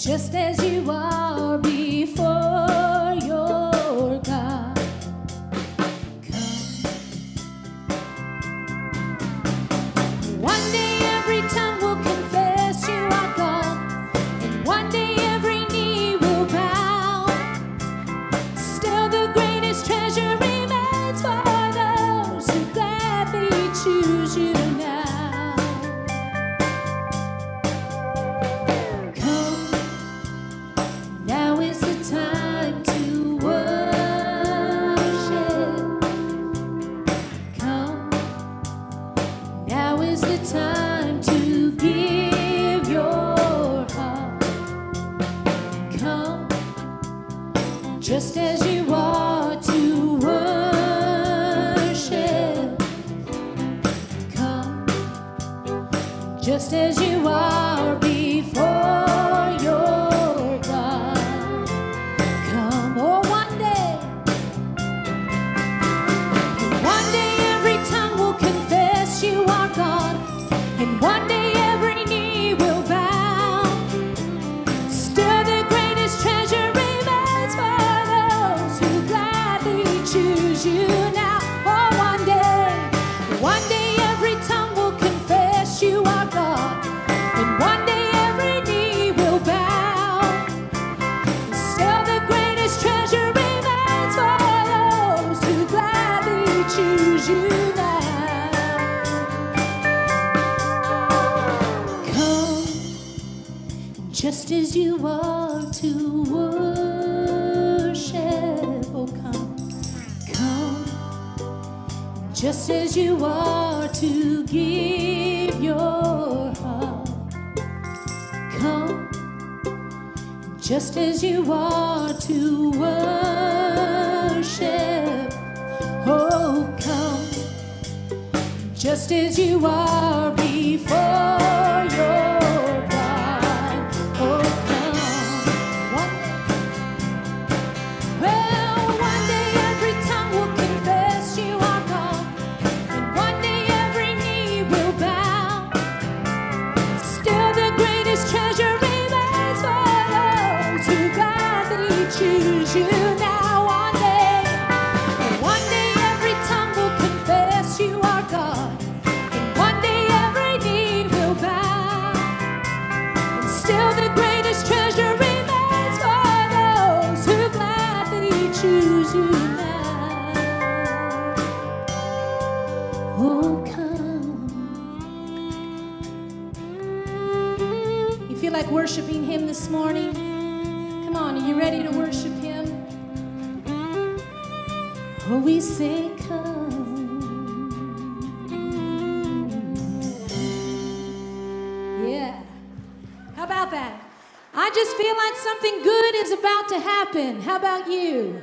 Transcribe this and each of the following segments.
just as you are before your God. Come. One day every tongue will confess you are God, and one day every knee will bow. Still the greatest treasure remains for those who gladly choose you now. Time to worship. Come, now is the time to give your heart. Come, just as you are to worship. Come, just as you are before your you are God, and one day every knee will bow. Still the greatest treasure remains for those who gladly choose you now. Oh, one day every tongue will confess you are God, and one day every knee will bow. Still the greatest treasure remains for those who gladly choose you now. Just as you are to worship, oh come, come. Just as you are to give your heart, come. Just as you are to worship, oh come. Just as you are before your treasure remains for those who gladly choose you now. One day every tongue will confess you are God, and one day every knee will bow. And still the greatest treasure remains for those who gladly choose you now. Oh, come. Feel like worshiping him this morning? Come on, are you ready to worship him? Oh, we say come. Yeah. How about that? I just feel like something good is about to happen. How about you?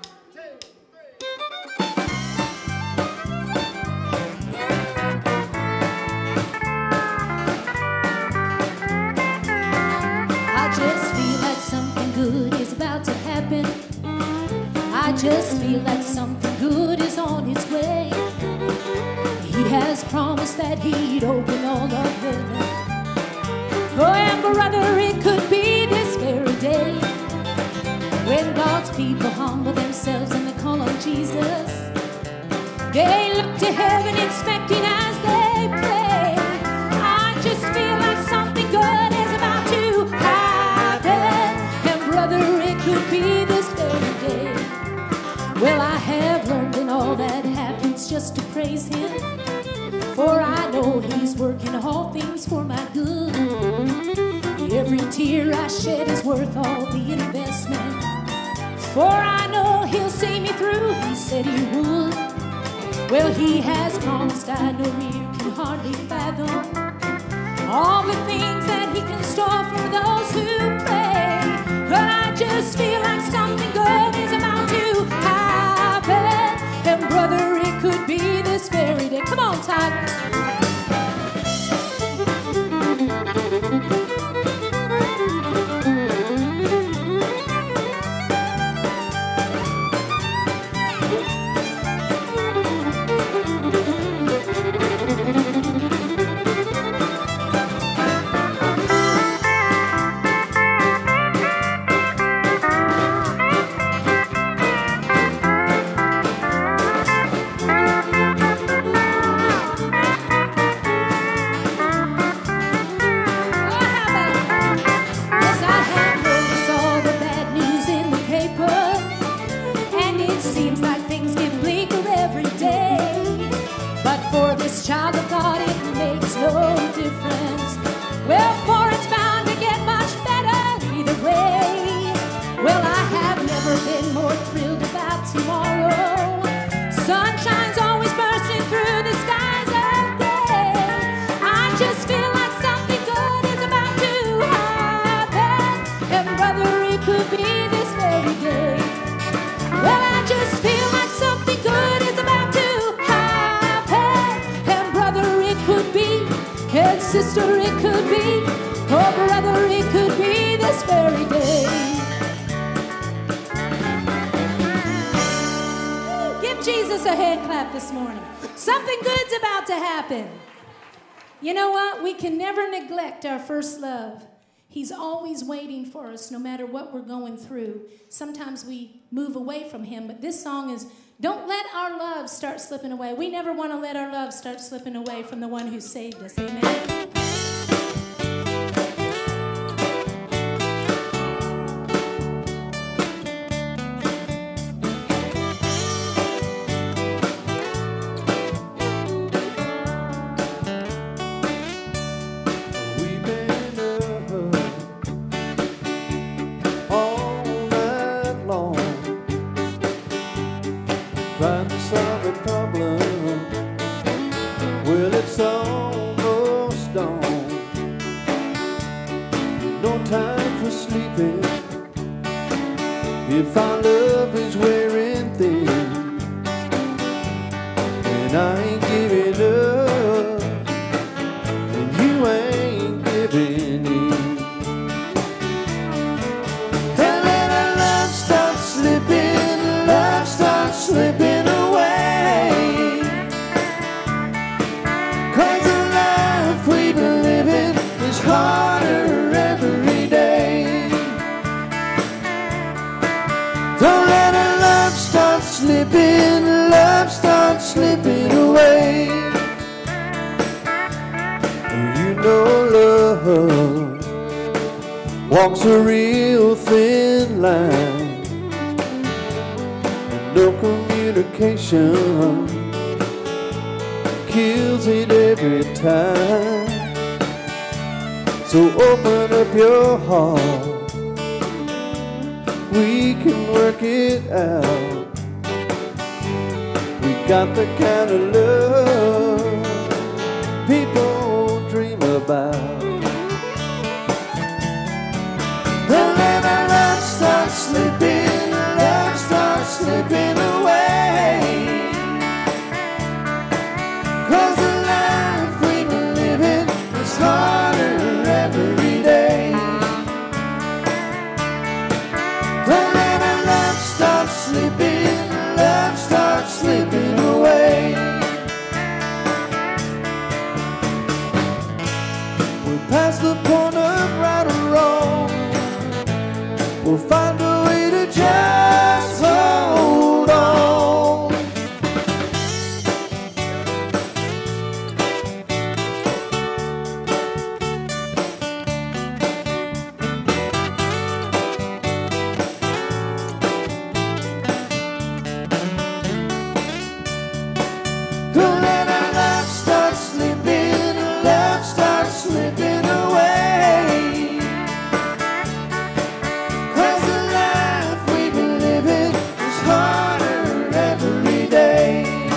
Good is about to happen. I just feel like something good is on its way. He has promised that he'd open all of heaven. Oh, and brother, it could be this very day when God's people humble themselves and they call on Jesus. They look to heaven expecting as they pray. I just feel like something good is about to happen. Brother, it could be this very day. Well, I have learned in all that happens just to praise him, for I know he's working all things for my good. Every tear I shed is worth all the investment, for I know he'll see me through. He said he would. Well, he has promised, I know you can hardly fathom all the things that he can store for those who pray. But I just feel like something good is about to happen. And brother, it could be this very day. Come on, Tiger. Sunshine's always bursting through the skies of gray. I just feel like something good is about to happen. And brother, it could be this very day. Well, I just feel like something good is about to happen. And brother, it could be. And sister, it could be. Oh, brother, it could be this very day. Give Jesus a hand clap this morning. Something good's about to happen. You know what? We can never neglect our first love. He's always waiting for us no matter what we're going through. Sometimes we move away from him, but this song is, don't let our love start slipping away. We never want to let our love start slipping away from the one who saved us. Amen. Trying to solve a problem. Well, it's almost dawn. No time for sleeping. If our love is wearing thin, and I ain't giving up, and you ain't giving in. And let our love start slipping, love starts slipping. Harder every day. Don't let our love start slipping, love start slipping away. You know love walks a real thin line, and no communication kills it every time. So open up your heart, we can work it out. We got the kind of love people dream about. Don't let our love start slipping, love starts slipping away. 'Cause the life we've been living is harder every day. Don't let our love start slipping, love starts slipping away. We're past the point of right or wrong. We'll find a way to just hold on. Don't let our love start slipping, love starts slipping away. 'Cause the life we've been living is harder every day.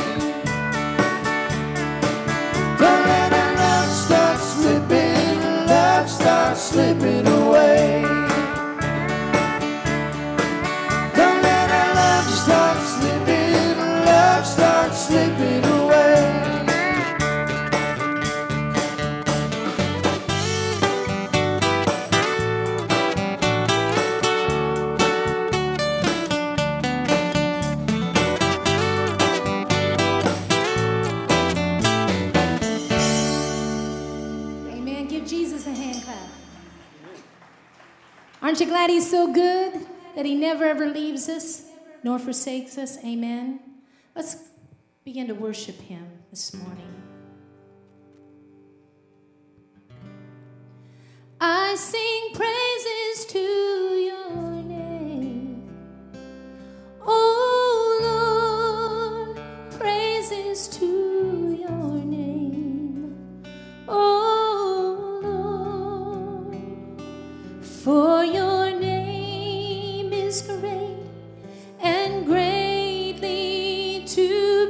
Don't let our love start slipping, love starts slipping away. Don't let our love start slipping, love starts slipping away. Amen. Give Jesus a hand clap. Aren't you glad he's so good that he never ever leaves us nor forsakes us? Amen. Let's begin to worship him this morning. I sing praises to your name, oh Lord, praises to your name, oh Lord, for your name is great and greatly to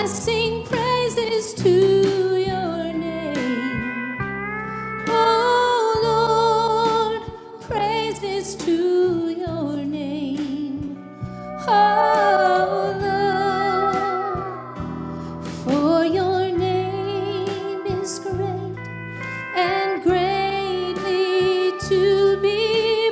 sing praises to your name. Oh Lord, praises to your name. Oh Lord, for your name is great and greatly to be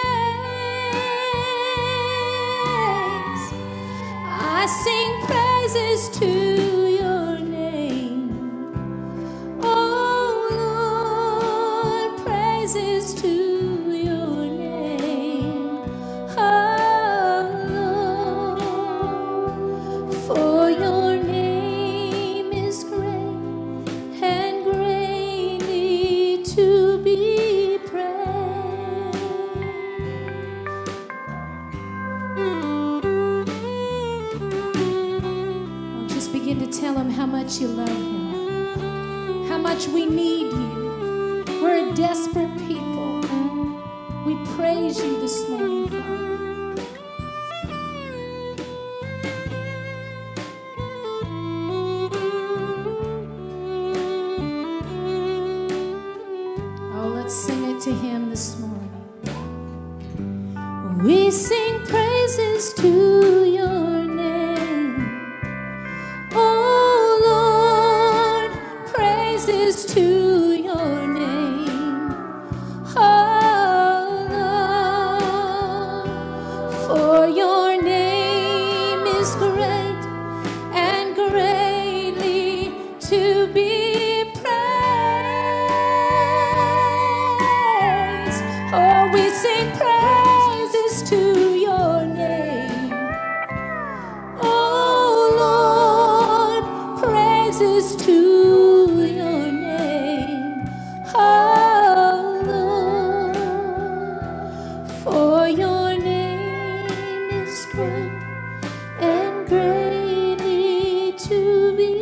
praised. I sing praises to your name. Oh Lord, praises to your name. Oh Lord, for your name is great and greatly to be praised. Oh, just begin to tell him how much you love him, how much we need you. We're a desperate people. We praise you this morning, Father. Oh, let's sing it to him this morning. We sing praises to your name. Oh Lord, praises to your name. Oh Lord, for your name is great and greatly to be praised. Oh, we sing praises to your name. Oh Lord, praises to your name. Oh Lord, for your name is great and greatly to be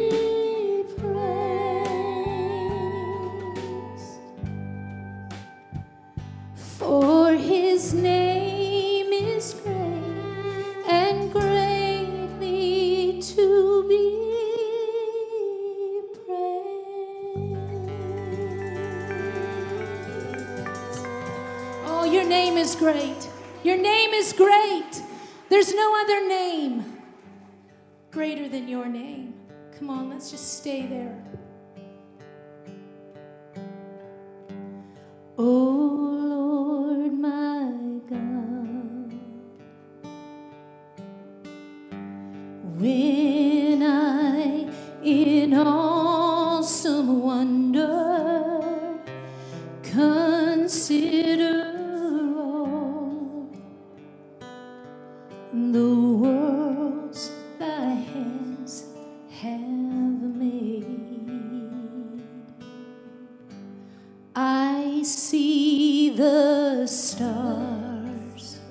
praised. For his name is great and greatly to be praised. Oh, your name is great. Your name is great. There's no other name greater than your name. Come on, let's just stay there. Oh Lord, my God, when I in awesome wonder consider all the worlds thy hands have made, I see the stars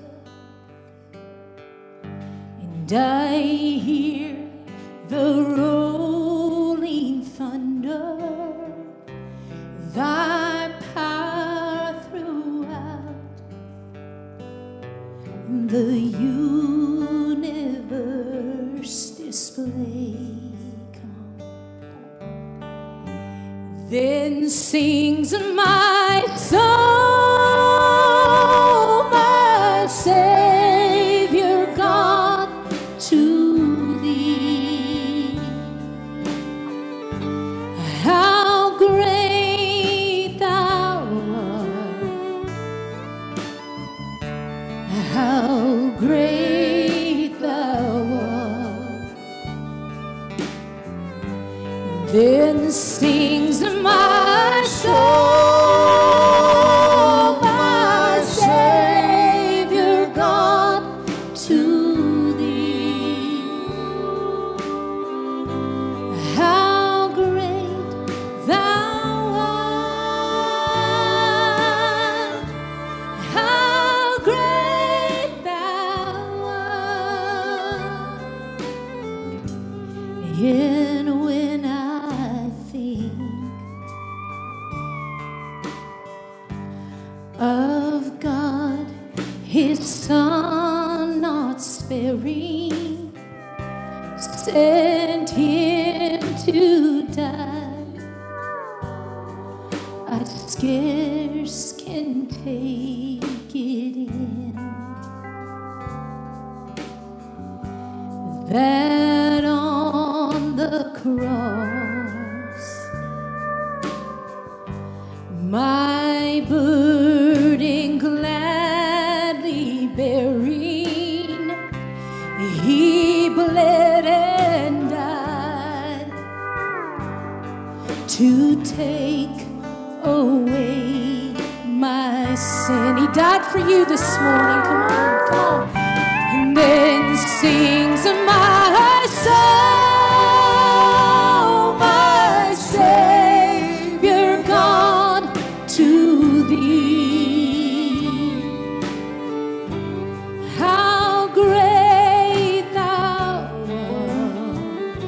and I hear the rolling thunder, thy power throughout the universe display. Then sings my soul, my Savior God, to thee. How great thou art, how great thou art. Then sings my soul, my Savior God, to thee. How great thou art, how great thou art. And when I think of God, his Son not sparing, sent him to die. I scarce can take it in that on the cross my burden gladly bearing, he bled and died to take away my sin. He died for you this morning. Come on, come on. And then sings my soul, my Savior God, to thee. How great thou art,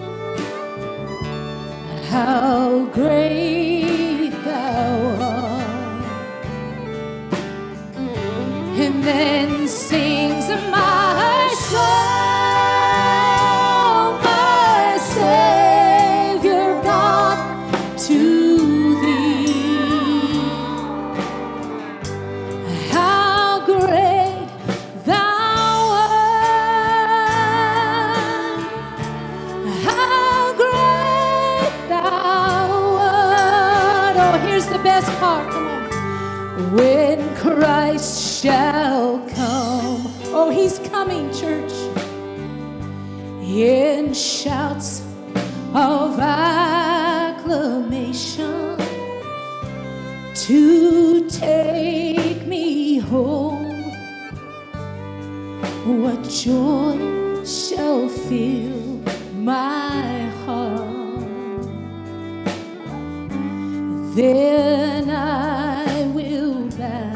how great thou art. And then sings my soul, my Savior God, to thee. How great thou art, how great thou art. Oh, here's the best part. Come on. When Christ shall come, oh, he's coming, church, in shouts of acclamation to take me home. What joy shall fill my heart, then I will bow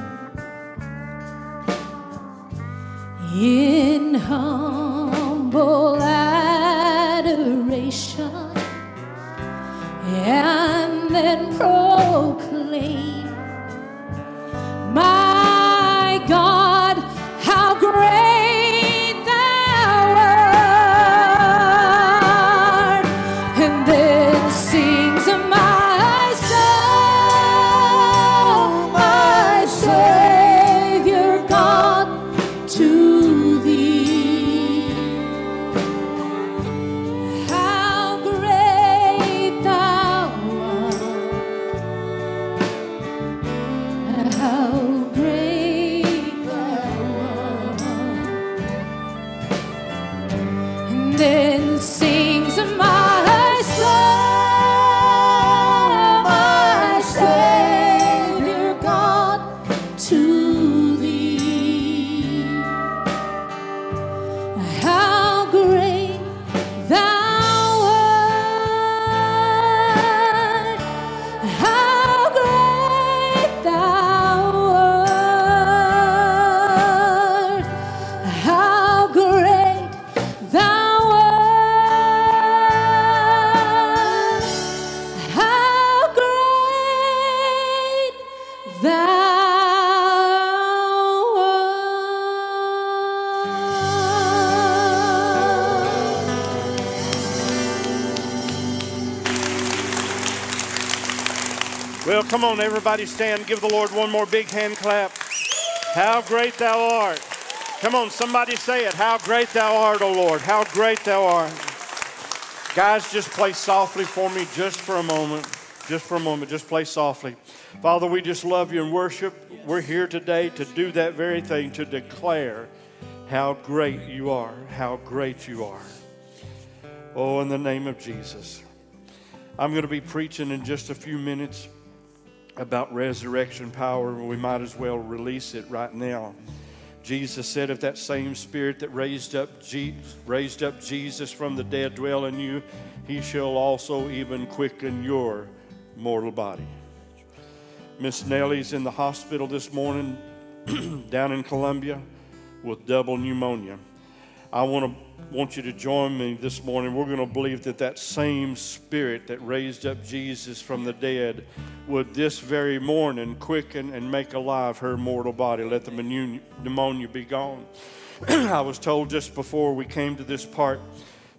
in humble adoration and then proclaim, my God, how great thou art. And then sings my soul, my Savior God, to thee. How great thou art, how great thou art. And then sings my soul, my Savior God, to thee. How great thou art, how great thou art, how great thou art, how great thou art. Well, come on, everybody stand. Give the Lord one more big hand clap. How great thou art. Come on, somebody say it. How great thou art, O Lord. How great thou art. Guys, just play softly for me just for a moment. Just for a moment. Just play softly. Father, we just love you and worship. We're here today to do that very thing, to declare how great you are. How great you are. Oh, in the name of Jesus. I'm going to be preaching in just a few minutes about resurrection power. We might as well release it right now. Jesus said, if that same spirit that raised up Jesus from the dead dwell in you, he shall also even quicken your mortal body. Miss Nellie's in the hospital this morning down in Columbia with double pneumonia. I want you to join me this morning. We're going to believe that that same spirit that raised up Jesus from the dead would this very morning quicken and make alive her mortal body. Let the pneumonia be gone. I was told just before we came to this part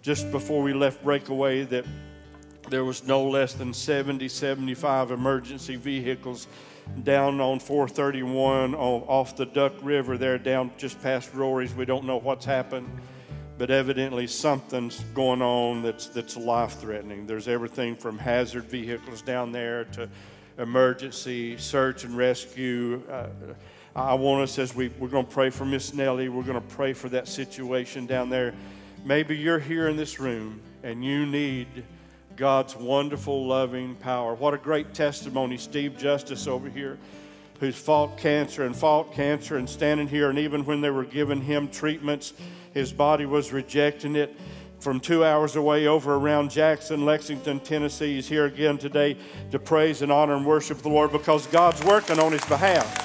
just before we left Breakaway that there was no less than 70, 75 emergency vehicles down on 431 off the Duck River there down just past Rory's. We don't know what's happened, but evidently something's going on that's life-threatening. There's everything from hazard vehicles down there to emergency search and rescue. I want us, as we're going to pray for Miss Nellie, we're going to pray for that situation down there. Maybe you're here in this room and you need God's wonderful, loving power. What a great testimony. Steve Justice over here, who's fought cancer and standing here, and even when they were giving him treatments, his body was rejecting it. From 2 hours away over around Jackson, Lexington, Tennessee, he's here again today to praise and honor and worship the Lord because God's working on his behalf.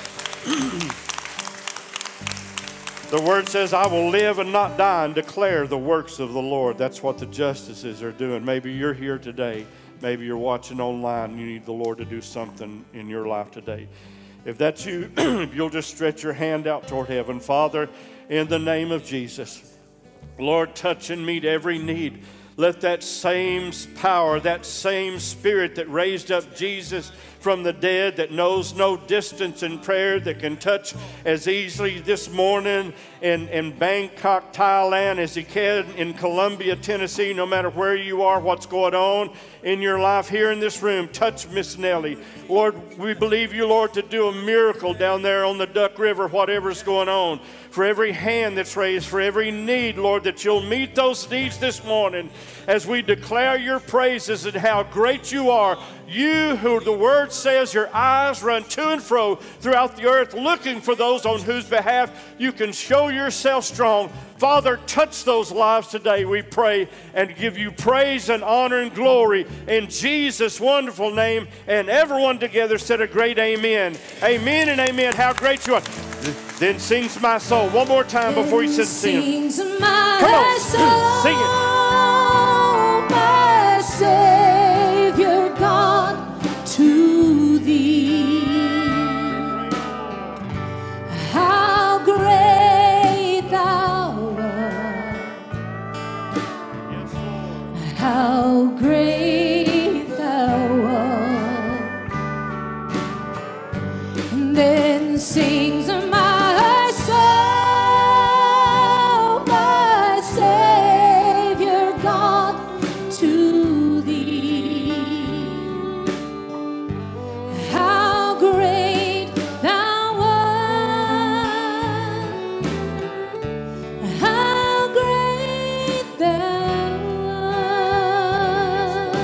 The word says, I will live and not die and declare the works of the Lord. That's what the justices are doing. Maybe you're here today. Maybe you're watching online and you need the Lord to do something in your life today. If that's you, if you'll just stretch your hand out toward heaven. Father, in the name of Jesus, Lord, touch and meet every need. Let that same power, that same Spirit that raised up Jesus from the dead, that knows no distance in prayer, that can touch as easily this morning in Bangkok, Thailand, as he can in Columbia, Tennessee, no matter where you are, what's going on in your life here in this room. Touch Miss Nellie. Lord, we believe you, Lord, to do a miracle down there on the Duck River, whatever's going on. For every hand that's raised, for every need, Lord, that you'll meet those needs this morning as we declare your praises and how great you are. You who the word says your eyes run to and fro throughout the earth looking for those on whose behalf you can show yourself strong. Father, touch those lives today, we pray, and give you praise and honor and glory in Jesus' wonderful name. And everyone together said a great amen. Amen and amen. How great you are. Then sings my soul. One more time before you sit and sing. Come on, sing it. My Savior God, to thee, how great thou art, how great thou art. And then sings my soul, my Savior God, to thee, how great thou art, how great thou art,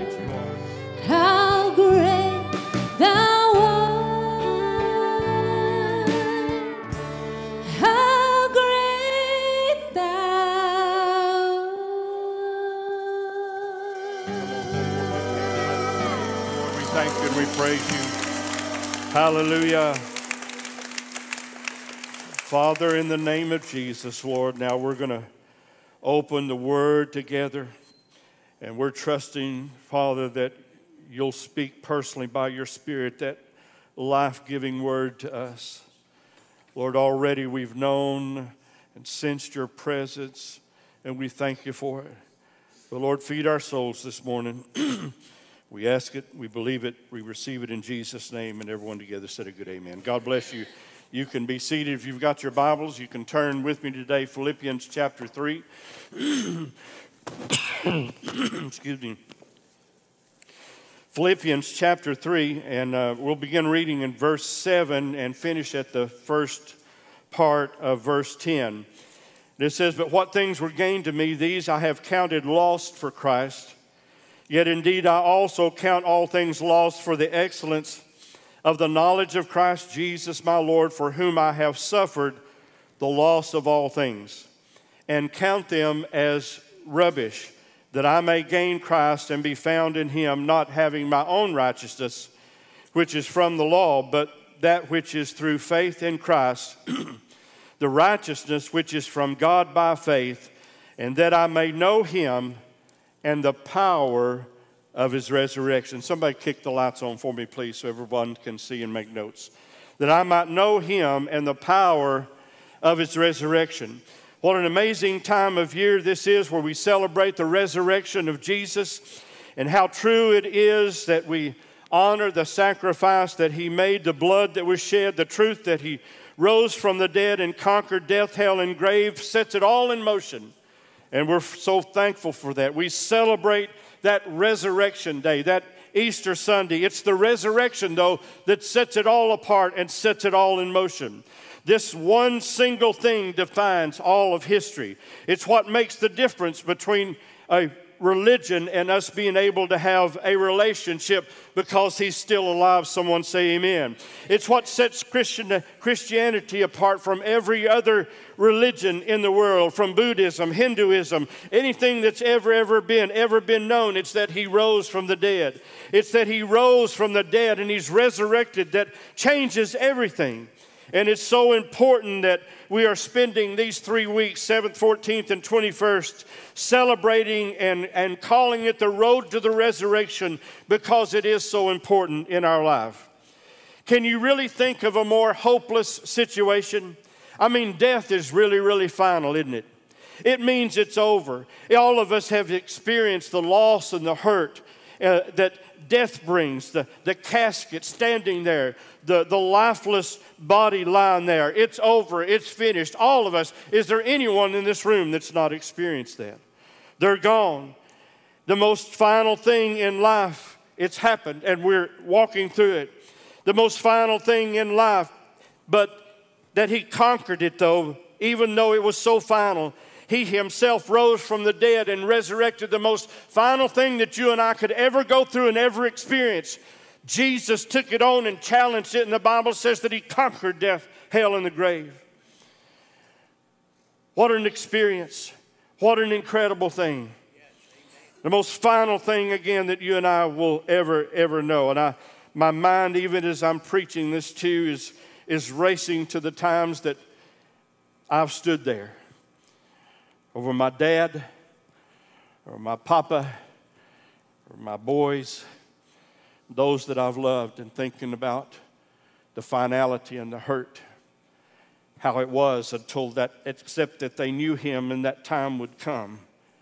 how great thou art, how great thou Lord, we thank you and we praise you. Hallelujah. Father, in the name of Jesus, Lord, now we're going to open the word together. And we're trusting, Father, that you'll speak personally by your Spirit that life-giving word to us. Lord, already we've known and sensed your presence, and we thank you for it. But Lord, feed our souls this morning. We ask it, we believe it, we receive it in Jesus' name, and everyone together said a good amen. God bless you. You can be seated. If you've got your Bibles, you can turn with me today, Philippians chapter 3. Excuse me. Philippians chapter 3, and we'll begin reading in verse 7 and finish at the first part of verse 10. It says, "But what things were gained to me, these I have counted lost for Christ. Yet indeed I also count all things lost for the excellence of the knowledge of Christ Jesus my Lord, for whom I have suffered the loss of all things, and count them as rubbish, that I may gain Christ and be found in him, not having my own righteousness, which is from the law, but that which is through faith in Christ, the righteousness which is from God by faith, and that I may know him and the power of his resurrection." Somebody kick the lights on for me, please, so everyone can see and make notes. "That I might know him and the power of his resurrection, What an amazing time of year this is where we celebrate the resurrection of Jesus, and how true it is that we honor the sacrifice that he made, the blood that was shed, the truth that he rose from the dead and conquered death, hell, and grave, sets it all in motion. And we're so thankful for that. We celebrate that resurrection day, that Easter Sunday. It's the resurrection, though, that sets it all apart and sets it all in motion. This one single thing defines all of history. It's what makes the difference between a religion and us being able to have a relationship because he's still alive. Someone say amen. It's what sets Christianity apart from every other religion in the world, from Buddhism, Hinduism, anything that's ever been known. It's that he rose from the dead. It's that he rose from the dead and he's resurrected that changes everything. And it's so important that we are spending these 3 weeks, 7th, 14th, and 21st, celebrating and calling it the road to the resurrection, because it is so important in our life. Can you really think of a more hopeless situation? I mean, death is really, really final, isn't it? It means it's over. All of us have experienced the loss and the hurt that death brings, the casket standing there, the lifeless body lying there. It's over. It's finished. All of us. Is there anyone in this room that's not experienced that? They're gone. The most final thing in life, it's happened, and we're walking through it. The most final thing in life, but that he conquered it, though, even though it was so final. He himself rose from the dead and resurrected the most final thing that you and I could ever go through and ever experience. Jesus took it on and challenged it, and the Bible says that he conquered death, hell, and the grave. What an experience. What an incredible thing. The most final thing, again, that you and I will ever know. And my mind, even as I'm preaching this to you, is racing to the times that I've stood there over my dad, or my papa, or my boys, those that I've loved, and thinking about the finality and the hurt, how it was until that, except that they knew him and that time would come.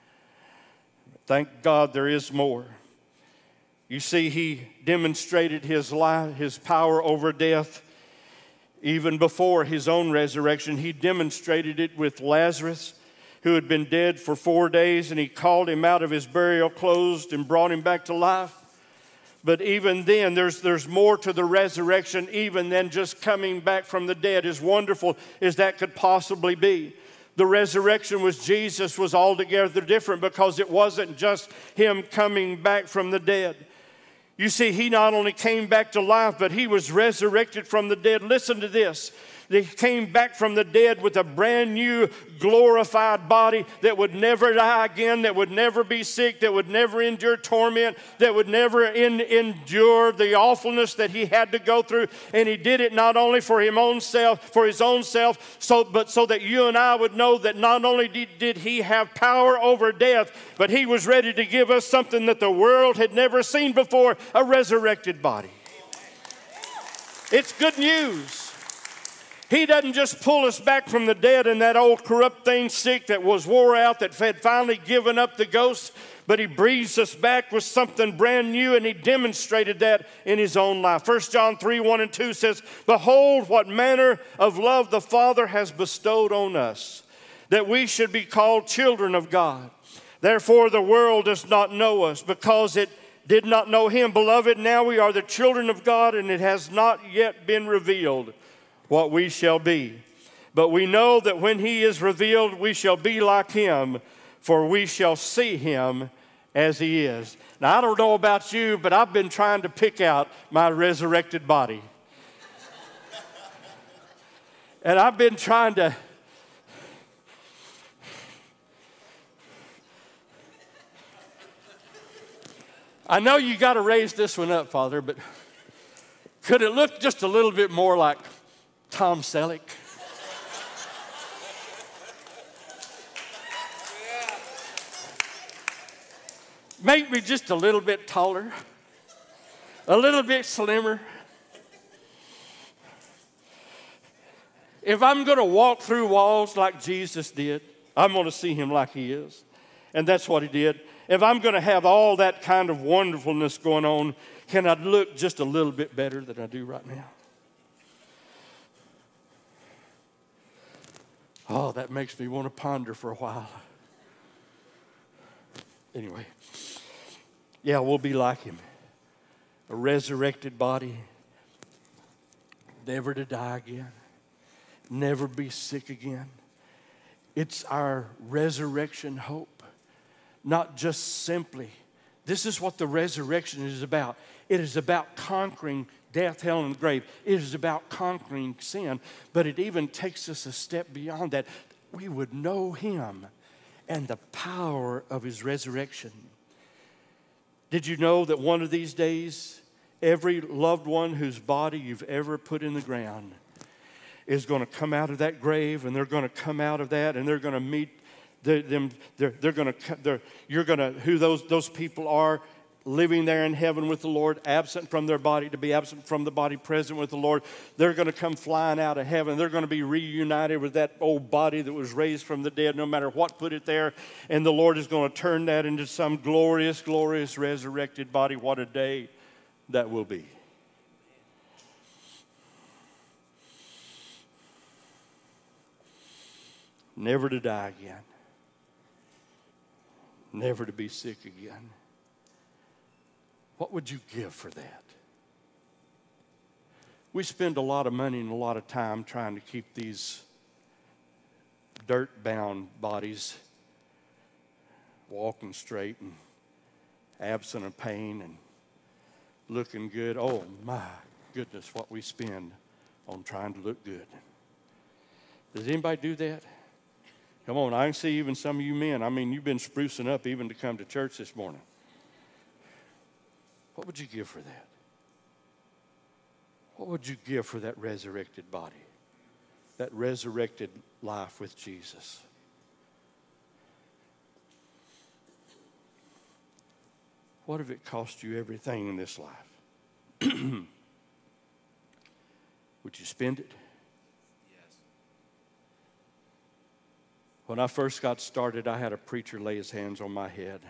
Thank God there is more. You see, he demonstrated his life, his power over death, even before his own resurrection. He demonstrated it with Lazarus, who had been dead for 4 days, and he called him out of his burial clothes and brought him back to life. But even then, there's more to the resurrection even than just coming back from the dead, as wonderful as that could possibly be. The resurrection with Jesus was altogether different, because it wasn't just him coming back from the dead. You see, he not only came back to life, but he was resurrected from the dead. Listen to this. He came back from the dead with a brand new glorified body that would never die again, that would never be sick, that would never endure torment, that would never endure the awfulness that he had to go through. And he did it not only for his own self, but so that you and I would know that not only did he have power over death, but he was ready to give us something that the world had never seen before, a resurrected body. It's good news. He doesn't just pull us back from the dead and that old corrupt thing sick that was wore out, that had finally given up the ghost, but he breathes us back with something brand new, and he demonstrated that in his own life. 1 John 3, 1 and 2 says, "Behold, what manner of love the Father has bestowed on us, that we should be called children of God. Therefore the world does not know us, because it did not know him. Beloved, now we are the children of God, and it has not yet been revealed what we shall be. But we know that when he is revealed, we shall be like him, for we shall see him as he is." Now, I don't know about you, but I've been trying to pick out my resurrected body. And I've been trying to... I know you got to raise this one up, Father, but could it look just a little bit more like Tom Selleck? Make me just a little bit taller, a little bit slimmer. If I'm going to walk through walls like Jesus did, I'm going to see him like he is. And that's what he did. If I'm going to have all that kind of wonderfulness going on, can I look just a little bit better than I do right now? Oh, that makes me want to ponder for a while. Anyway, yeah, we'll be like him. A resurrected body, never to die again, never be sick again. It's our resurrection hope, not just simply. This is what the resurrection is about. It is about conquering death, hell, and the grave. It is about conquering sin, but it even takes us a step beyond that. We would know him and the power of his resurrection. Did you know that one of these days, every loved one whose body you've ever put in the ground is going to come out of that grave, and they're going to come out of that, and they're going to meet them. You're going to, who those people are, living there in heaven with the Lord, absent from their body, to be absent from the body, present with the Lord. They're going to come flying out of heaven. They're going to be reunited with that old body that was raised from the dead, no matter what put it there. And the Lord is going to turn that into some glorious, glorious resurrected body. What a day that will be. Never to die again. Never to be sick again. What would you give for that? We spend a lot of money and a lot of time trying to keep these dirt-bound bodies walking straight and absent of pain and looking good. Oh, my goodness, what we spend on trying to look good. Does anybody do that? Come on, I can see even some of you men. I mean, you've been sprucing up even to come to church this morning. What would you give for that? What would you give for that resurrected body? That resurrected life with Jesus? What if it cost you everything in this life? Would you spend it? Yes. When I first got started, I had a preacher lay his hands on my head.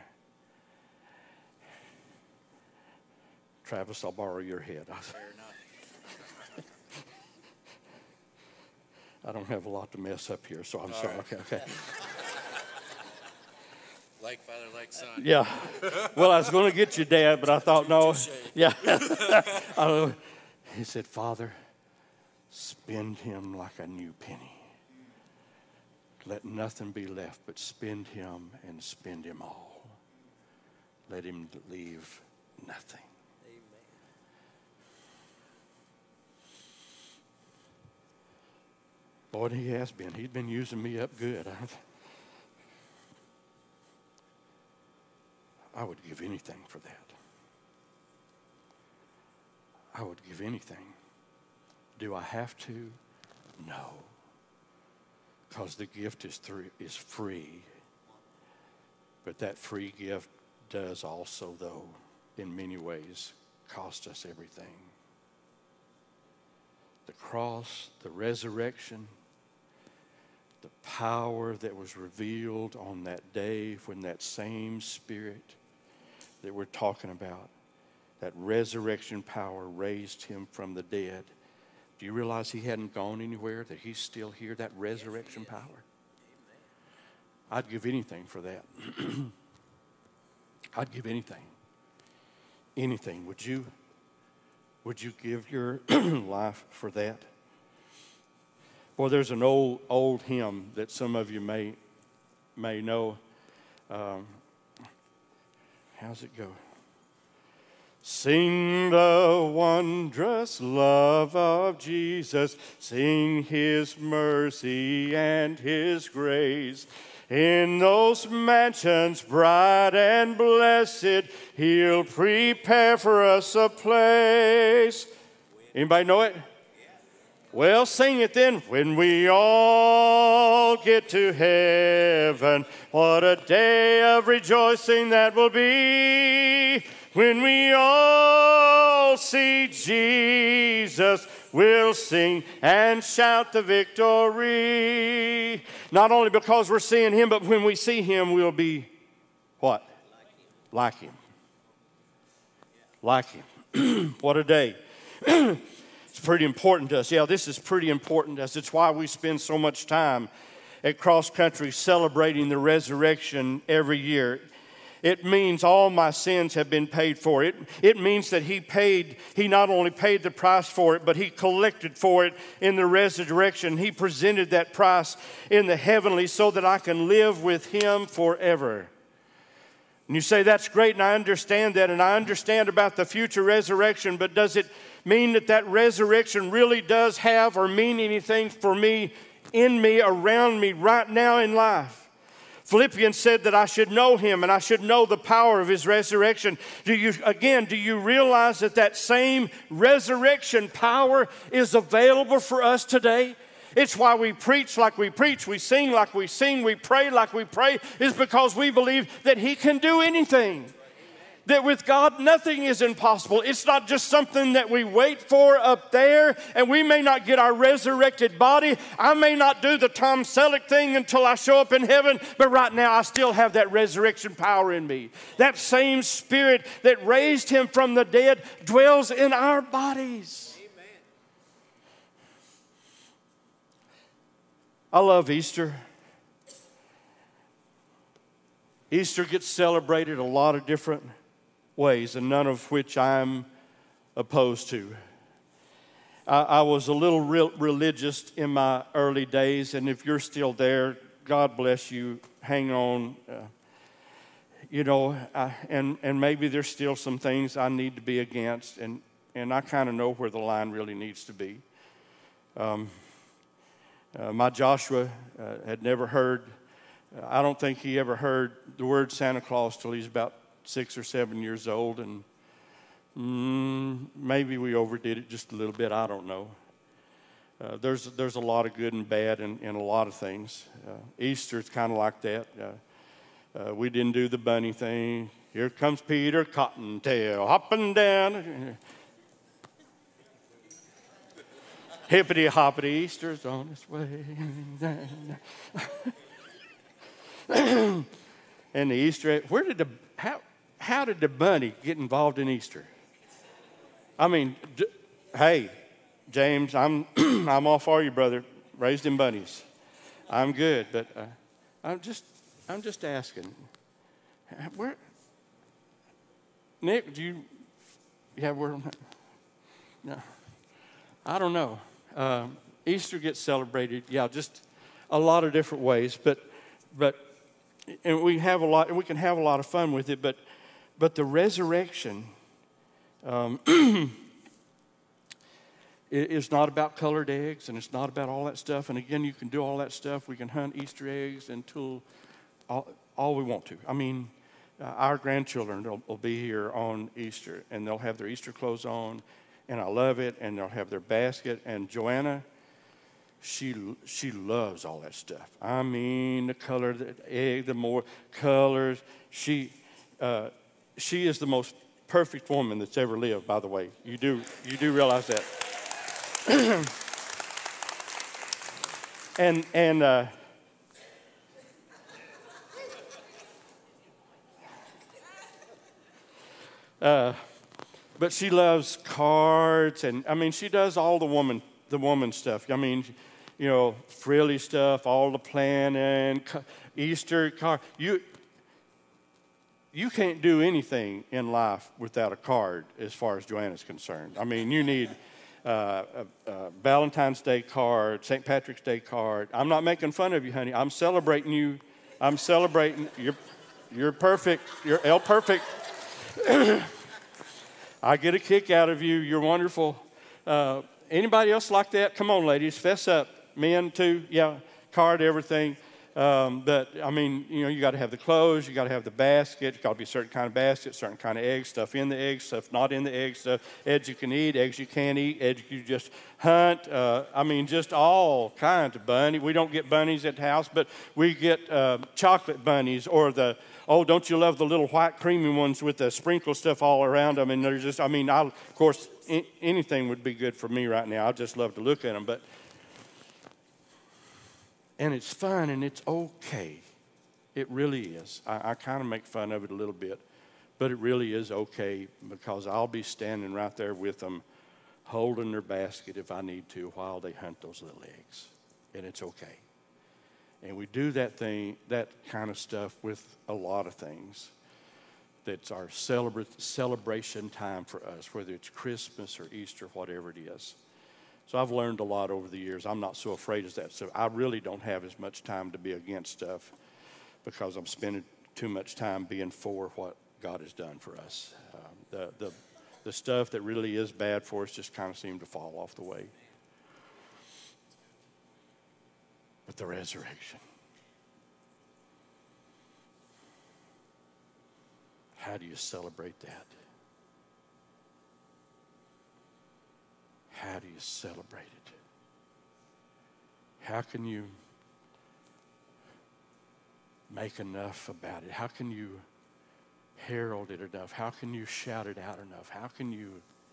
Travis, I'll borrow your head. Fair enough. I don't have a lot to mess up here, so I'm sorry. Right. Okay. Like father, like son. Yeah. Well, I was going to get you, Dad, but I thought, no. Yeah. He said, Father, spend him like a new penny. Let nothing be left but spend him and spend him all. Let him leave nothing. Lord, he has been. He's been using me up good. I would give anything for that. I would give anything. Do I have to? No. Because the gift is free. But that free gift does also, though, in many ways, cost us everything. The cross, the resurrection, the power that was revealed on that day when that same Spirit that we're talking about, that resurrection power raised him from the dead. Do you realize he hadn't gone anywhere, that he's still here, that resurrection power? I'd give anything for that. I'd give anything. Anything. Would you? Would you give your life for that? Well, there's an old hymn that some of you may know. How's it go? Sing the wondrous love of Jesus. Sing his mercy and his grace. In those mansions bright and blessed, he'll prepare for us a place. Anybody know it? Well, sing it then. When we all get to heaven, what a day of rejoicing that will be. When we all see Jesus we'll sing and shout the victory. Not only because we're seeing him, but when we see him, we'll be what? Like him. Like him. What a day. It's pretty important to us. Yeah, this is pretty important to us. It's why we spend so much time at CrossCountry celebrating the resurrection every year. It means all my sins have been paid for. It means that he not only paid the price for it, but he collected for it in the resurrection. He presented that price in the heavenly so that I can live with him forever. And you say, that's great, and I understand that, and I understand about the future resurrection, but does it mean that that resurrection really does have or mean anything for me, in me, around me, right now in life? Philippians said that I should know him and I should know the power of his resurrection. Do you realize that that same resurrection power is available for us today? It's why we preach like we preach, we sing like we sing, we pray like we pray, is because we believe that he can do anything. That with God, nothing is impossible. It's not just something that we wait for up there, and we may not get our resurrected body. I may not do the Tom Selleck thing until I show up in heaven, but right now I still have that resurrection power in me. That same Spirit that raised him from the dead dwells in our bodies. Amen. I love Easter. Easter gets celebrated a lot of different ways, and none of which I'm opposed to. I was a little religious in my early days, and if you're still there, God bless you. Hang on. And maybe there's still some things I need to be against, and I kind of know where the line really needs to be. My Joshua had never heard, I don't think he ever heard the word Santa Claus till he's about 6 or 7 years old, and maybe we overdid it just a little bit. I don't know. There's a lot of good and bad in a lot of things. Easter's kind of like that. We didn't do the bunny thing. Here comes Peter Cottontail hopping down. Hippity hoppity, Easter's on its way. And the Easter egg, how did the bunny get involved in Easter? I mean, hey, James, I'm all for you, brother. Raised in bunnies. I'm good, but I'm just asking. Where, Nick? Do you have word? No, I don't know. Easter gets celebrated, just a lot of different ways, but and we can have a lot of fun with it, but the resurrection is not about colored eggs, and it's not about all that stuff. And again, you can do all that stuff. We can hunt Easter eggs until all we want to. I mean, our grandchildren will be here on Easter, and they'll have their Easter clothes on, and I love it. And they'll have their basket. And Joanna, she loves all that stuff. I mean, the color of the egg, the more colors. She is the most perfect woman that's ever lived, by the way. You do realize that. But she loves cards, and I mean, she does all the woman stuff. I mean, frilly stuff, all the planning, Easter card. You can't do anything in life without a card as far as Joanna's concerned. I mean, you need a Valentine's Day card, St. Patrick's Day card. I'm not making fun of you, honey. I'm celebrating you. I'm celebrating. You're perfect. You're El Perfect. I get a kick out of you. You're wonderful. Anybody else like that? Come on, ladies. Fess up. Men, too. Yeah, card, everything. But I mean, you got to have the clothes, you got to have the basket, it's got to be a certain kind of basket, certain kind of eggs, stuff in the eggs, stuff not in the eggs, stuff, eggs you can eat, eggs you can't eat, eggs you just hunt. I mean, just all kinds of bunnies. We don't get bunnies at the house, but we get chocolate bunnies or don't you love the little white creamy ones with the sprinkle stuff all around them? And they're just, of course, anything would be good for me right now. I just love to look at them, and it's fun and it's okay. It really is. I kind of make fun of it a little bit, but it really is okay because I'll be standing right there with them holding their basket if I need to while they hunt those little eggs, and it's okay. And we do that kind of stuff with a lot of things. That's our celebration time for us, whether it's Christmas or Easter, whatever it is. So I've learned a lot over the years. I'm not so afraid of that stuff. I really don't have as much time to be against stuff because I'm spending too much time being for what God has done for us. The stuff that really is bad for us just kind of seemed to fall off the way. But the resurrection. How do you celebrate that? How do you celebrate it? How can you make enough about it? How can you herald it enough? How can you shout it out enough? How can you,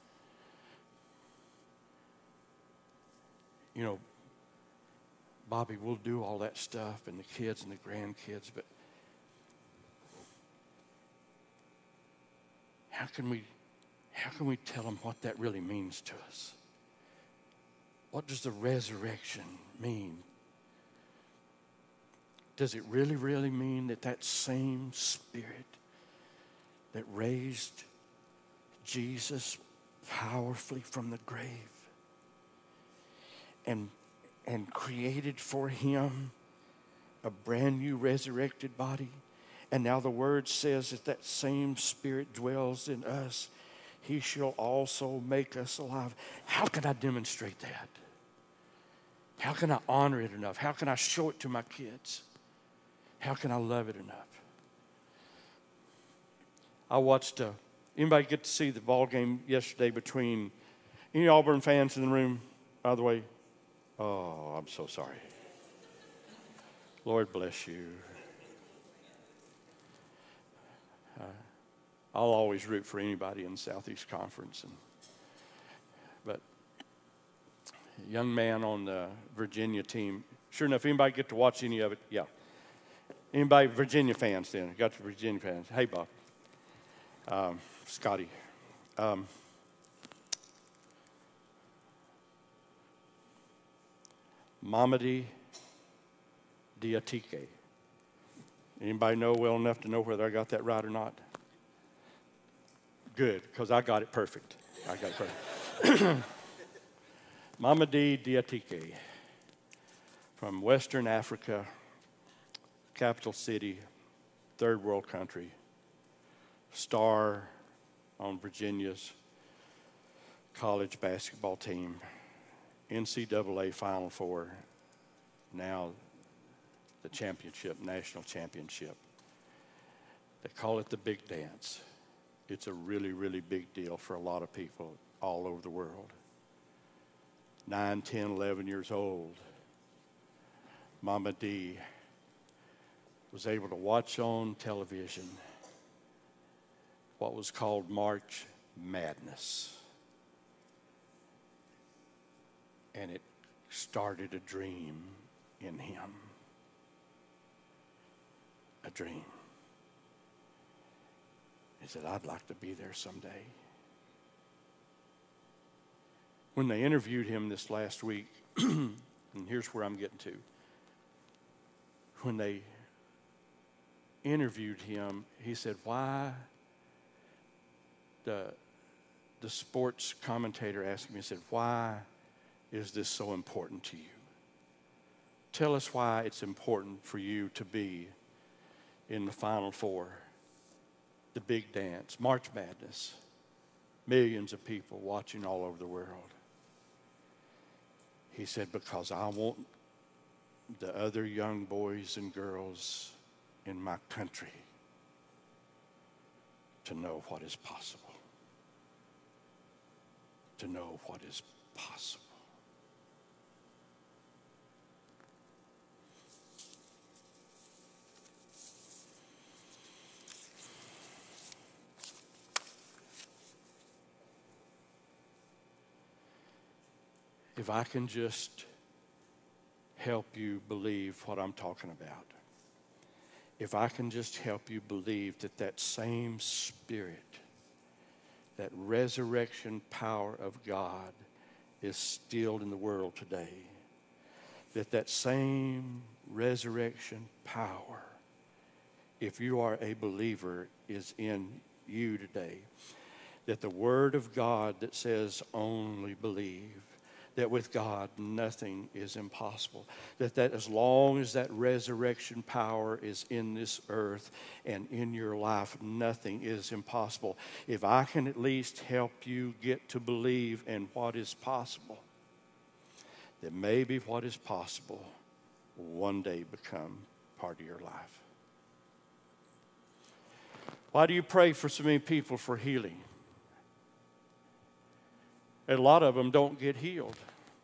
Bobby, we'll do all that stuff and the kids and the grandkids, but how can we tell them what that really means to us? What does the resurrection mean? Does it really, really mean that same Spirit that raised Jesus powerfully from the grave and created for him a brand new resurrected body, and now the Word says that same Spirit dwells in us, he shall also make us alive. How can I demonstrate that? How can I honor it enough? How can I show it to my kids? How can I love it enough? I watched, anybody get to see the ball game yesterday between, any Auburn fans in the room, by the way? Oh, I'm so sorry. Lord bless you. I'll always root for anybody in the Southeast Conference. But a young man on the Virginia team, sure enough, anybody get to watch any of it? Yeah. Anybody Virginia fans then? Got the Virginia fans. Hey, Bob. Scotty. Mamadi Diatike. Anybody know well enough to know whether I got that right or not? Good, because I got it perfect. Mamadi Diatike from Western Africa, capital city, third world country, star on Virginia's college basketball team, NCAA Final Four, now the championship, national championship. They call it the big dance. It's a really, really big deal for a lot of people all over the world. 9, 10, 11 years old, Mama D was able to watch on television what was called March Madness. And it started a dream in him. A dream. He said, I'd like to be there someday. When they interviewed him this last week, and here's where I'm getting to. When they interviewed him, he said, why, the sports commentator asked me, he said, why is this so important to you? Tell us why it's important for you to be in the Final Four, the big dance, March Madness, millions of people watching all over the world. He said, because I want the other young boys and girls in my country to know what is possible. To know what is possible. If I can just help you believe what I'm talking about, if I can just help you believe that that same Spirit, that resurrection power of God is still in the world today, that that same resurrection power, if you are a believer, is in you today, that the Word of God that says only believe, that with God nothing is impossible, that as long as that resurrection power is in this earth and in your life, nothing is impossible. If I can at least help you get to believe in what is possible, then maybe what is possible will one day become part of your life. Why do you pray for so many people for healing? A lot of them don't get healed.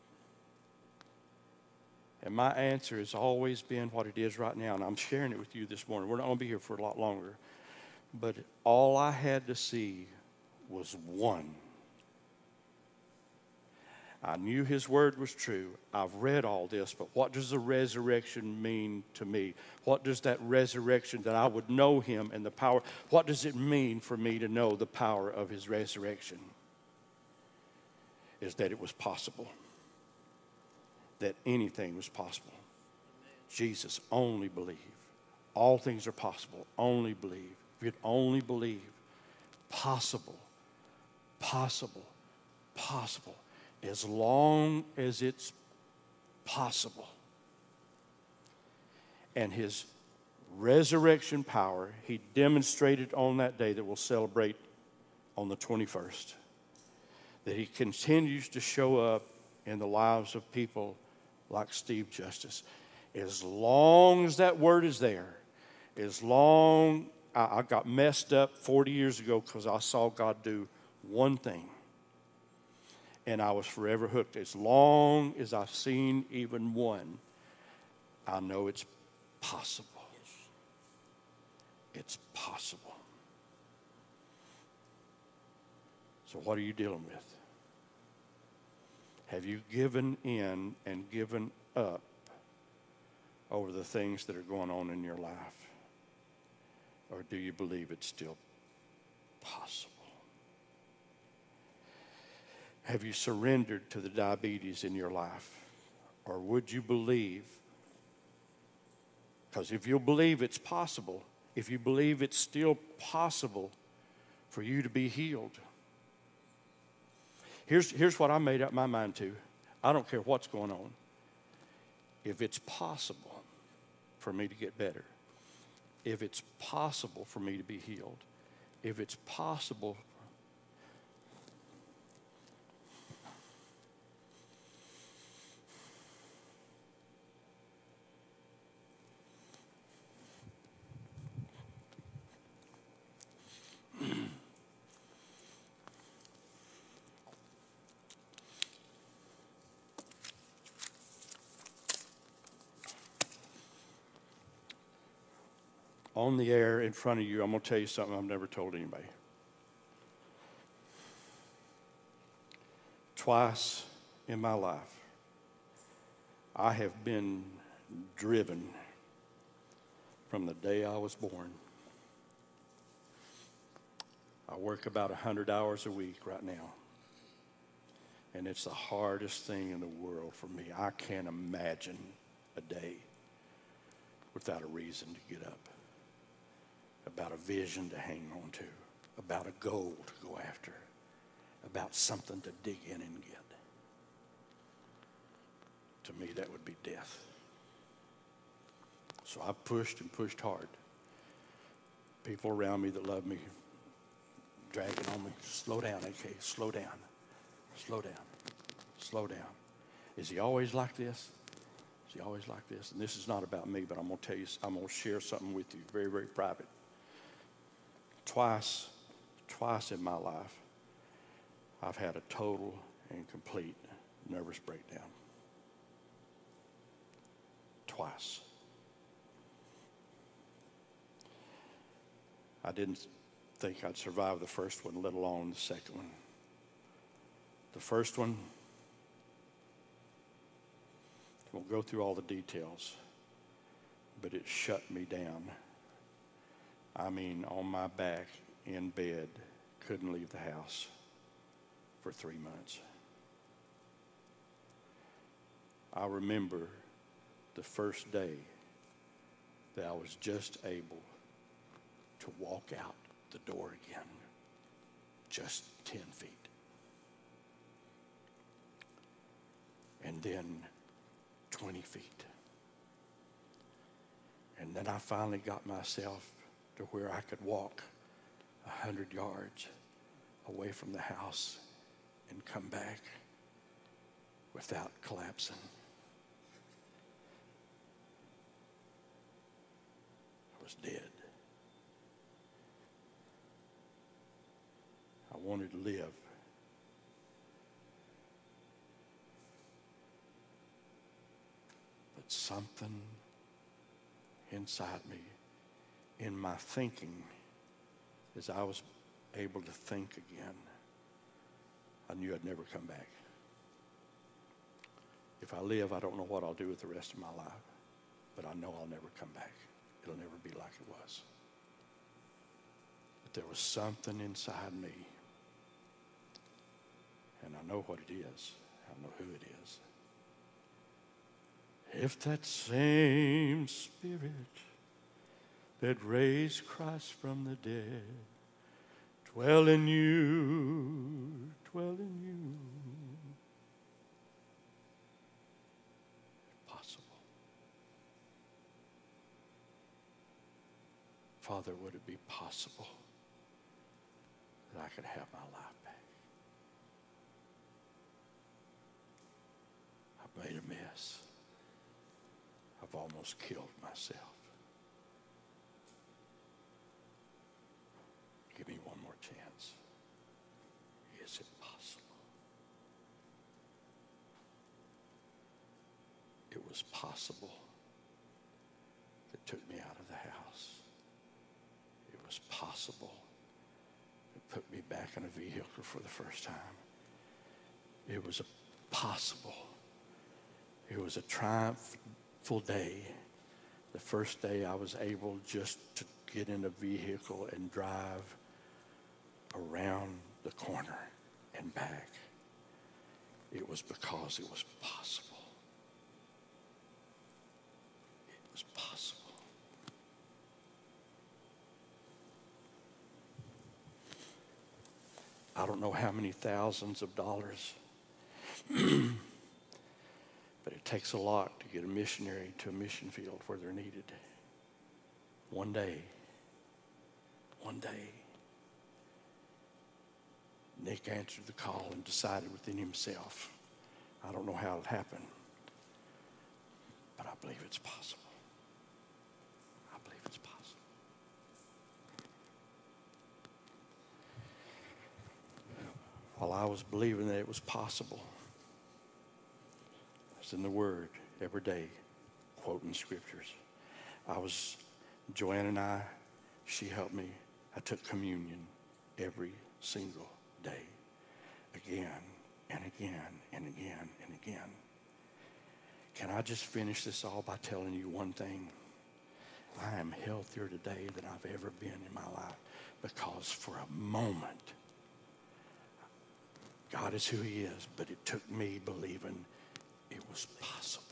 And my answer has always been what it is right now, and I'm sharing it with you this morning. We're not going to be here for a lot longer. But all I had to see was one. I knew His Word was true. I've read all this, but what does the resurrection mean to me? What does that resurrection, that I would know Him and the power, what does it mean for me to know the power of His resurrection? Is that it was possible. That anything was possible. Jesus, only believe. All things are possible. Only believe. If you'd only believe, possible, possible, possible. As long as it's possible. And His resurrection power, He demonstrated on that day that we'll celebrate on the 21st. That He continues to show up in the lives of people like Steve Justice. As long as that word is there, as long, I got messed up 40 years ago because I saw God do one thing. And I was forever hooked. As long as I've seen even one, I know it's possible. It's possible. So what are you dealing with? Have you given in and given up over the things that are going on in your life? Or do you believe it's still possible? Have you surrendered to the diabetes in your life? Or would you believe? Because if you'll believe it's possible, if you believe it's still possible for you to be healed. Here's what I made up my mind to. I don't care what's going on. If it's possible for me to get better, if it's possible for me to be healed, if it's possible, on the air in front of you, I'm going to tell you something I've never told anybody. Twice in my life, I have been driven from the day I was born. I work about 100 hours a week right now. And it's the hardest thing in the world for me. I can't imagine a day without a reason to get up. About a vision to hang on to, about a goal to go after, about something to dig in and get. To me, that would be death. So I pushed and pushed hard. People around me that love me, dragging on me, slow down, AK, slow down, slow down, slow down. Is he always like this? Is he always like this? And this is not about me, but I'm going to tell you, I'm going to share something with you, very, very private. Twice in my life, I've had a total and complete nervous breakdown. Twice. I didn't think I'd survive the first one, let alone the second one. The first one, I won't go through all the details, but it shut me down. I mean, on my back, in bed, couldn't leave the house for 3 months. I remember the first day that I was just able to walk out the door again, just 10 feet. And then 20 feet. And then I finally got myself to where I could walk 100 yards away from the house and come back without collapsing. I was dead. I wanted to live. But something inside me, in my thinking, as I was able to think again, I knew I'd never come back. If I live, I don't know what I'll do with the rest of my life, but I know I'll never come back. It'll never be like it was. But there was something inside me, and I know what it is. I know who it is. If that same Spirit that raised Christ from the dead dwell in you, possible. Father, would it be possible that I could have my life back? I've made a mess. I've almost killed myself. Give me one more chance. Is it possible? It was possible that took me out of the house. It was possible that put me back in a vehicle for the first time. It was possible. It was a triumphal day. The first day I was able just to get in a vehicle and drive around the corner and back. It was because it was possible. It was possible. I don't know how many thousands of dollars, but it takes a lot to get a missionary to a mission field where they're needed. One day, Nick answered the call and decided within himself, I don't know how it happened, but I believe it's possible. I believe it's possible. While I was believing that it was possible, I was in the Word every day, quoting scriptures. Joanne and I, she helped me. I took communion every single day, again and again and again and again. Can I just finish this all by telling you one thing? I am healthier today than I've ever been in my life, because for a moment, God is who He is, but it took me believing it was possible.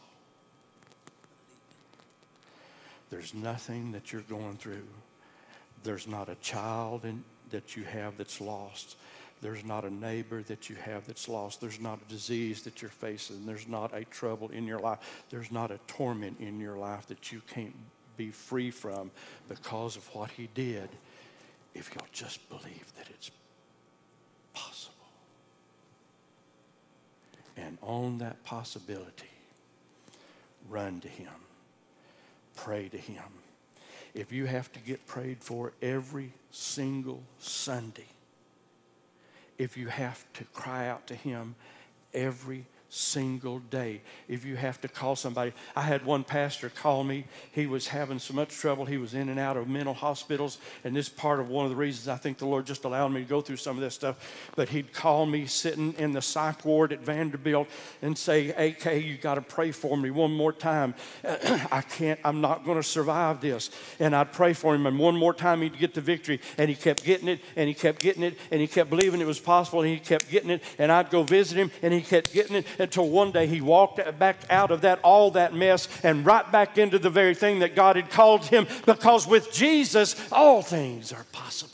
There's nothing that you're going through. There's not a child that you have that's lost. There's not a neighbor that you have that's lost. There's not a disease that you're facing. There's not a trouble in your life. There's not a torment in your life that you can't be free from because of what He did, if you'll just believe that it's possible. And on that possibility, run to him. Pray to him. If you have to get prayed for every single Sunday, if you have to cry out to him every single day, if you have to call somebody. I had one pastor call me. He was having so much trouble. He was in and out of mental hospitals, and this is part of one of the reasons I think the Lord just allowed me to go through some of this stuff. But he'd call me sitting in the psych ward at Vanderbilt and say, AK, you got to pray for me one more time. I'm not going to survive this. And I'd pray for him, and one more time he'd get the victory. And he kept getting it, and he kept getting it, and he kept believing it was possible, and he kept getting it. And I'd go visit him, and he kept getting it, until one day he walked back out of all that mess and right back into the very thing that God had called him, because with Jesus, all things are possible.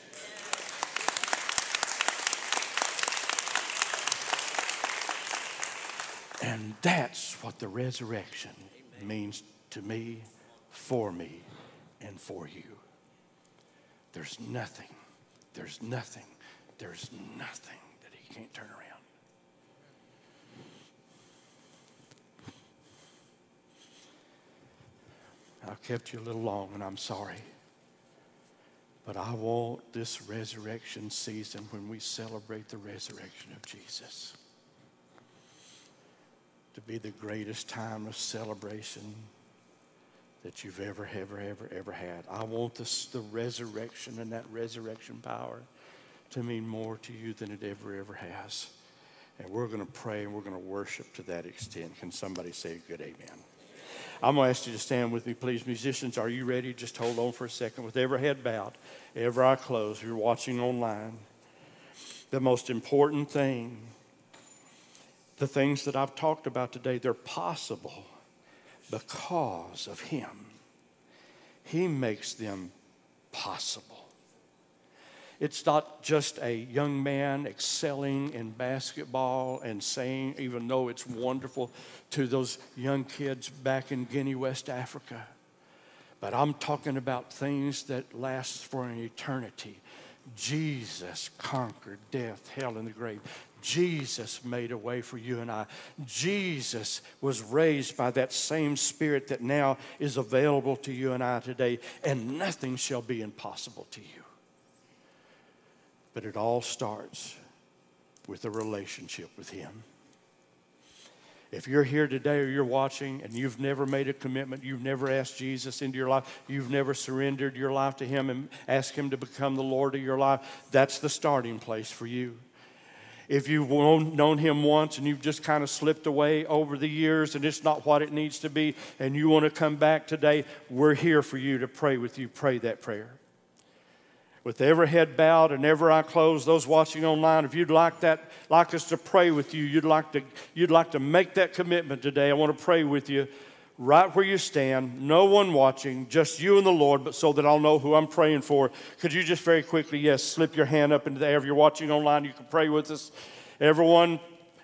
And that's what the resurrection means to me, for me, and for you. There's nothing that he can't turn around. I've kept you a little long, and I'm sorry. But I want this resurrection season, when we celebrate the resurrection of Jesus, to be the greatest time of celebration that you've ever had. I want the resurrection and that resurrection power to mean more to you than it ever has. And we're going to pray and we're going to worship to that extent. Can somebody say a good amen? I'm going to ask you to stand with me, please. Musicians, are you ready? Just hold on for a second. With every head bowed, every eye closed, if you're watching online, the most important thing, the things that I've talked about today, they're possible because of him. He makes them possible. It's not just a young man excelling in basketball and saying, even though it's wonderful, to those young kids back in Guinea, West Africa. But I'm talking about things that last for an eternity. Jesus conquered death, hell, and the grave. Jesus made a way for you and I. Jesus was raised by that same Spirit that now is available to you and I today. And nothing shall be impossible to you. But it all starts with a relationship with him. If you're here today or you're watching and you've never made a commitment, you've never asked Jesus into your life, you've never surrendered your life to him and asked him to become the Lord of your life, that's the starting place for you. If you've known him once and you've just kind of slipped away over the years and it's not what it needs to be and you want to come back today, we're here for you to pray with you. Pray that prayer. With every head bowed and every eye closed, those watching online, if you'd like us to pray with you, you'd like to make that commitment today, I want to pray with you right where you stand, no one watching, just you and the Lord, but so that I'll know who I'm praying for. Could you just very quickly, yes, slip your hand up into the air. If you're watching online, you can pray with us. Everybody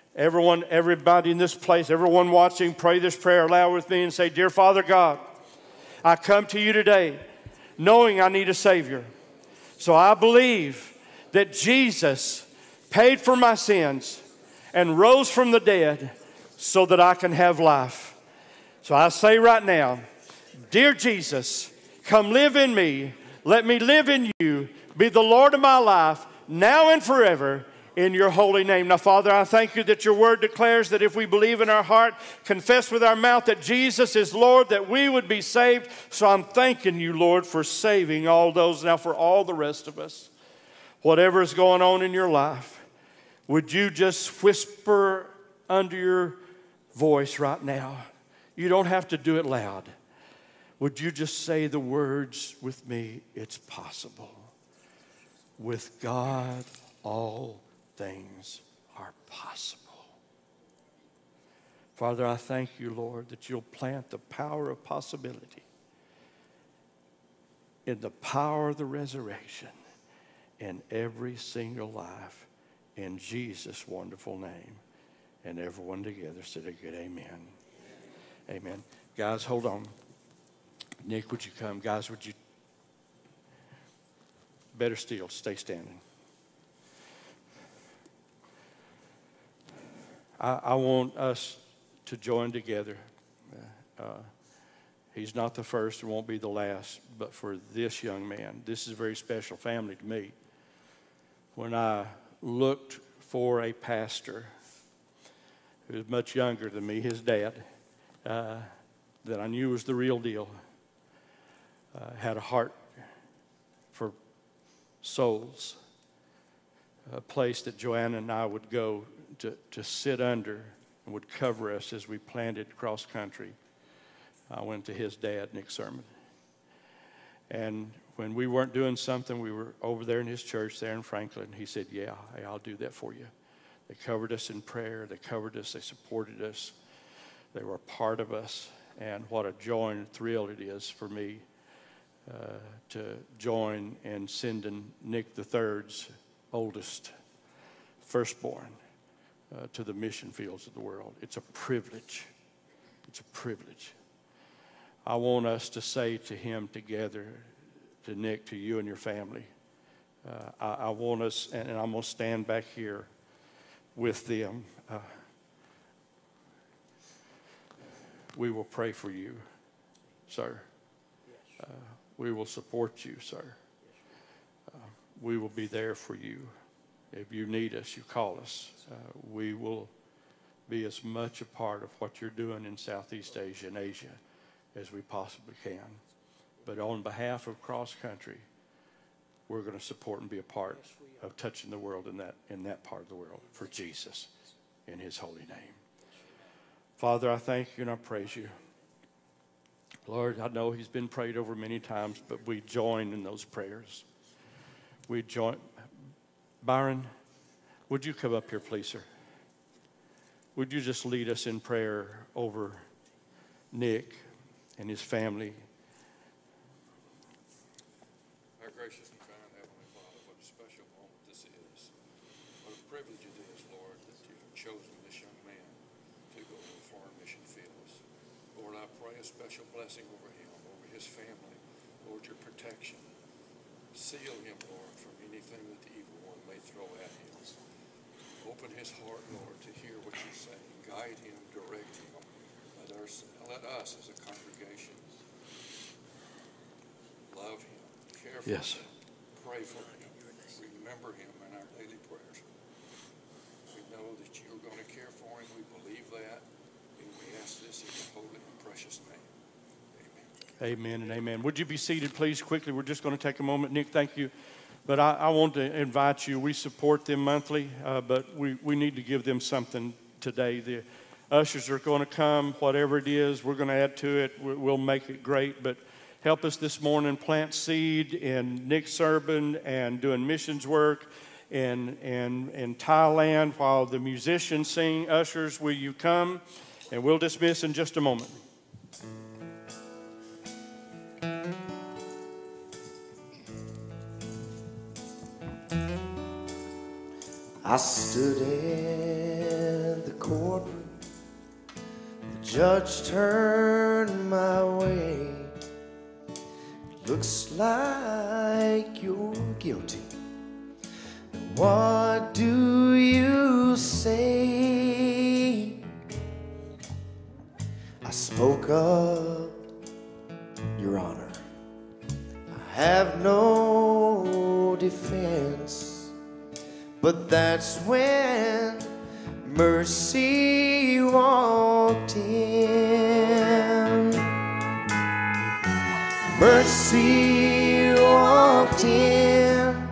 in this place, everyone watching, pray this prayer aloud with me and say, Dear Father God, I come to you today knowing I need a Savior. So I believe that Jesus paid for my sins and rose from the dead so that I can have life. So I say right now, Dear Jesus, come live in me. Let me live in you. Be the Lord of my life now and forever in your holy name. Now, Father, I thank you that your word declares that if we believe in our heart, confess with our mouth that Jesus is Lord, that we would be saved. So I'm thanking you, Lord, for saving all those. Now, for all the rest of us, whatever is going on in your life, would you just whisper under your voice right now? You don't have to do it loud. Would you just say the words with me? It's possible. With God, all things are possible. Father, I thank you, Lord, that you'll plant the power of possibility in the power of the resurrection in every single life in Jesus' wonderful name. And everyone together said a good amen. Amen. Guys, hold on. Nick, would you come? Guys, would you? Better still, stay standing. I want us to join together He's not the first and won't be the last, but for this young man, this is a very special family to me. When I looked for a pastor who was much younger than me, his dad, that I knew was the real deal, had a heart for souls, a place that Joanna and I would go to sit under and would cover us as we planted CrossCountry. I went to his dad, Nick Sermon. And when we weren't doing something, we were over there in his church there in Franklin. He said, yeah, I'll do that for you. They covered us in prayer. They covered us. They supported us. They were a part of us. And what a joy and thrill it is for me to join in sending Nick III's oldest, firstborn, to the mission fields of the world. It's a privilege. It's a privilege. I want us to say to him together, to Nick, to you and your family, I want us, and I'm going to stand back here with them. We will pray for you, sir. We will support you, sir. We will be there for you. If you need us, you call us. We will be as much a part of what you're doing in Southeast Asia and Asia as we possibly can. But on behalf of CrossCountry, we're going to support and be a part of touching the world in that part of the world for Jesus in his holy name. Father, I thank you and I praise you. Lord, I know he's been prayed over many times, but we join in those prayers. We join. Byron, would you come up here, please, sir? Would you just lead us in prayer over Nick and his family? Our gracious and kind Heavenly Father, what a special moment this is. What a privilege it is, Lord, that you've chosen this young man to go to foreign mission fields. Lord, I pray a special blessing over him, over his family. Lord, your protection. Seal him, Lord, from anything that the evil one may throw at him. Open his heart, Lord, to hear what you say. Guide him, direct him. Let us as a congregation love him, care for him, pray for him, remember him in our daily prayers. We know that you're going to care for him. We believe that, and we ask this in your holy and precious name. Amen and amen. Would you be seated, please, quickly? We're just going to take a moment. Nick, thank you. But I want to invite you. We support them monthly, but we need to give them something today. The ushers are going to come, whatever it is, we're going to add to it. We'll make it great. But help us this morning plant seed in Nick Sermon and doing missions work in Thailand while the musicians sing. Ushers, will you come? And we'll dismiss in just a moment. I stood in the courtroom. The judge turned my way. Looks like you're guilty. What do you say? I spoke up, Your Honor. I have no defense. But that's when mercy walked in. Mercy walked in,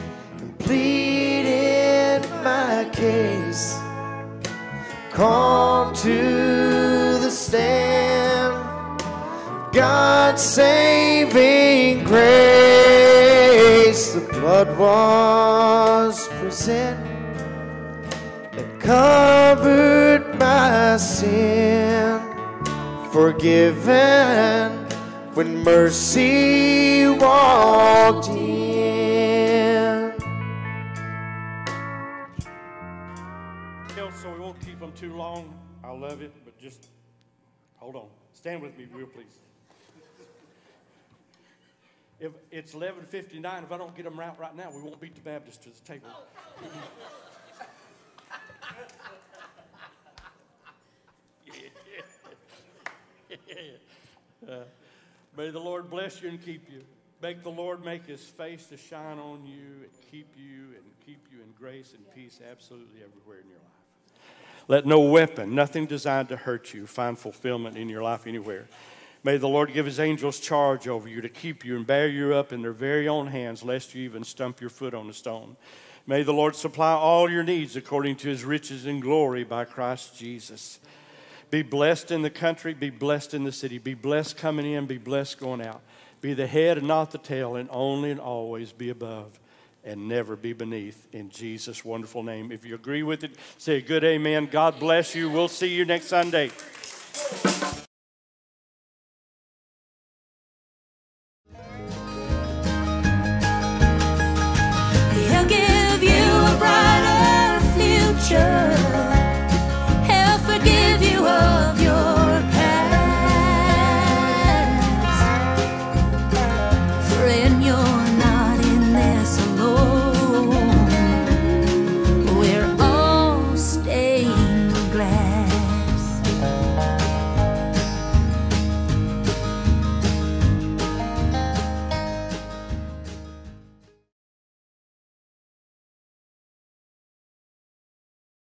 completed my case, called to the stand, God's saving grace. The blood was present that covered my sin, forgiven when mercy walked in. So we won't keep them too long. I love it, but just hold on. Stand with me real please. If it's 11:59, if I don't get them right now, we won't beat the Baptist to the table. May the Lord bless you and keep you. Make the Lord make his face to shine on you and keep you in grace and peace absolutely everywhere in your life. Let no weapon, nothing designed to hurt you, find fulfillment in your life anywhere. May the Lord give his angels charge over you to keep you and bear you up in their very own hands, lest you even stump your foot on a stone. May the Lord supply all your needs according to his riches and glory by Christ Jesus. Be blessed in the country, be blessed in the city, be blessed coming in, be blessed going out. Be the head and not the tail, and only and always be above and never be beneath, in Jesus' wonderful name. If you agree with it, say a good amen. God bless you. We'll see you next Sunday.